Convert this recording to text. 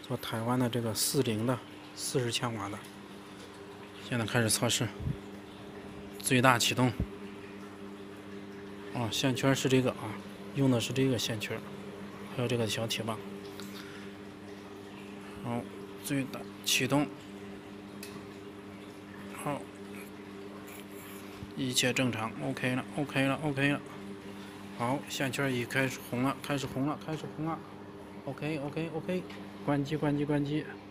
做台湾的这个40的40千瓦的，现在开始测试，最大启动。线圈是这个啊，用的是这个线圈，还有这个小铁棒。好，最大启动。好，一切正常 ，OK 了 ，OK 了 ，OK 了。好，线圈已开始红了，开始红了，开始红了。OK， 关机，关机，关机。